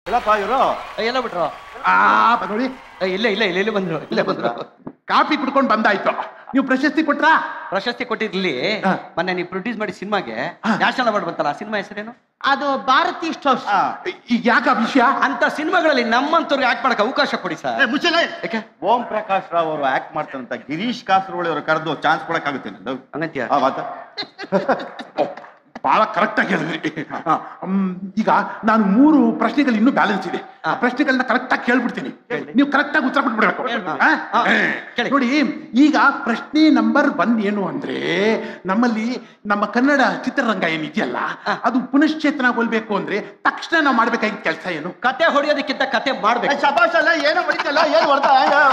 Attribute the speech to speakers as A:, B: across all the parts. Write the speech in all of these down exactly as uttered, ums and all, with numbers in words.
A: ಎಲ್ಲಪ್ಪ ಇವರು
B: ಎಲ್ಲ ಬಿಟ್ರು
C: ಆ ನೋಡಿ
B: ಇಲ್ಲ ಇಲ್ಲ ಇಲ್ಲ ಇಲ್ಲಿ ಬಂದ್ರು ಇಲ್ಲೇ ಬಂದ್ರು
C: ಕಾಫಿ ಕುಡ್ಕೊಂಡು ಬಂದಾಯ್ತು ನೀವು ಪ್ರಶಸ್ತಿ ಕೊಟ್ರಾ
B: ಪ್ರಶಸ್ತಿ ಕೊಟ್ಟಿರ್ಲಿ ಮೊನ್ನೆ ನೀವು ಪ್ರೊಡ್ಯೂಸ್ ಮಾಡಿ ಸಿನಿಮಾಗೆ ನ್ಯಾಷನಲ್ ಅವಾರ್ಡ್ ಬಂತಲ್ಲ ಸಿನಿಮಾ ಹೆಸರೇನು
D: ಅದು ಭಾರತಿ ಸ್ಟೋರ್ಸ್
C: ಈಗ ಯಾಕ ವಿಷಯ
B: ಅಂತ ಸಿನಿಮಾಗಳಲ್ಲಿ ನಮ್ಮಂತವ್ರಿಗೆ ಆಕ್ಟ್ ಮಾಡಕ್ಕೆ ಅವಕಾಶ ಕೊಡಿ ಸರ್
A: ಮುಚ್ಚಲೆ ಓಂ ಪ್ರಕಾಶ್ ರಾವ್ ಅವರು ಆಕ್ಟ್ ಮಾಡ್ತಾರಂತ ಗಿರೀಶ್ ಕಾಸರಗೋಳಿ ಅವರು ಕರೆದು ಚಾನ್ಸ್ ಕೊಡಕ್ಕಾಗುತ್ತೆ
B: ಹಂಗಂತೀಯ
C: ಬಹಳ ಕರೆಕ್ಟ್ ಆಗಿ ಹೇಳಿದ್ರಿ ಈಗ ನಾನು ಮೂರು ಪ್ರಶ್ನೆಗಳು ಇನ್ನೂ ಬ್ಯಾಲೆನ್ಸ್ ಇದೆ ಪ್ರಶ್ನೆಗಳನ್ನ ಕರೆಕ್ಟ್ ಆಗಿ ಕೇಳ್ಬಿಡ್ತೀನಿ ನೀವು ಕರೆಕ್ಟ್ ಆಗಿ ಉತ್ತರ ಕೊಟ್ಬಿಡ್ಬೇಕು ನೋಡಿ ಈಗ ಪ್ರಶ್ನೆ ನಂಬರ್ ಒನ್ ಏನು ಅಂದ್ರೆ ನಮ್ಮಲ್ಲಿ ನಮ್ಮ ಕನ್ನಡ ಚಿತ್ರರಂಗ ಏನಿದೆಯಲ್ಲ ಅದು ಪುನಶ್ಚೇತನಗೊಳ್ಬೇಕು ಅಂದ್ರೆ ತಕ್ಷಣ ನಾವು ಮಾಡ್ಬೇಕಾಗಿದ್ದ ಕೆಲಸ ಏನು
B: ಕತೆ ಹೊಡೆಯೋದಕ್ಕಿಂತ ಕತೆ ಮಾಡ್ಬೇಕು
A: ಶಬಾಷ್ ಅಲ್ಲ ಏನು ಹೊಡಿತಲ್ಲ ಏನು ಹೊಡ್ತಾ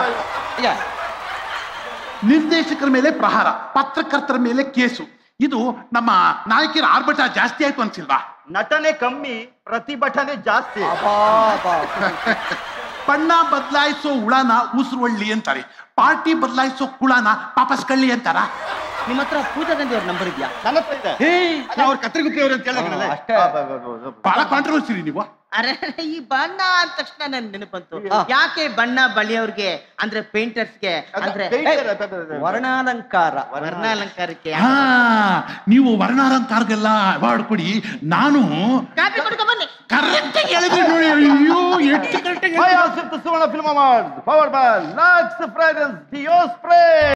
C: ನಿರ್ದೇಶಕರ ಮೇಲೆ ಪ್ರಹಾರ ಪತ್ರಕರ್ತರ ಮೇಲೆ ಕೇಸು ಇದು ನಮ್ಮ ನಾಯಕಿಯರ ಆರ್ಭಟ ಜಾಸ್ತಿ ಆಯ್ತು ಅನ್ಸಿಲ್ವಾ
A: ನಟನೆ ಕಮ್ಮಿ ಪ್ರತಿಭಟನೆ ಜಾಸ್ತಿ
C: ಬಣ್ಣ ಬದಲಾಯಿಸೋ ಹುಳನ ಉಸಿರುವಳ್ಳಿ ಅಂತಾರೆ ಪಾರ್ಟಿ ಬದಲಾಯಿಸೋ ಕುಳನ ಪಾಪಸ್ ಕಳ್ಳಿ ಅಂತಾರ
D: ನಿಮ್ಮ ಹತ್ರ ಪೂಜಾ ಗಾಂಧಿ ಅವ್ರ ನಂಬರ್ ಇದೆಯಾ
A: ನನ್ನ ಹತ್ರ ಇದೆ ಅವ್ರ ಕತ್ರಿಗುಪ್ಪಿ ಅವ್ರು ಅಂತ ಹೇಳಿದ್ರಲ್ಲ
C: ಬಹಳ ಕಾಂಟ್ರವರ್ಸಿ ನೀವು
D: ಅರೆ ಈ ಬಣ್ಣ ಅಂದ ತಕ್ಷಣ ನನ್ ನೆನಪಂತು ಯಾಕೆ ಬಣ್ಣ ಬಳಿಯವ್ರಿಗೆ ಅಂದ್ರೆ ಪೇಂಟರ್ಸ್ಗೆ ಅಂದ್ರೆ
B: ವರ್ಣಾಲಂಕಾರ
D: ವರ್ಣಾಲಂಕಾರಕ್ಕೆ
C: ಹಾ ನೀವು ವರ್ಣಾಲಂಕಾರಗೆಲ್ಲ ಅವಾರ್ಡ್ ಕೊಡಿ ನಾನು
D: ಕಾಪಿ ಕೊಡ್ಕೊ ಬನ್ನಿ
C: ಕರೆಕ್ಟ್ ಆಗಿ ಹೇಳಿದ್ರಿ ನೋಡಿ ಅಯ್ಯೋ ಎಷ್ಟು ಕರೆಕ್ಟ್ ಆಗಿ
A: Suvarna film award power by Lux fragrance deo spray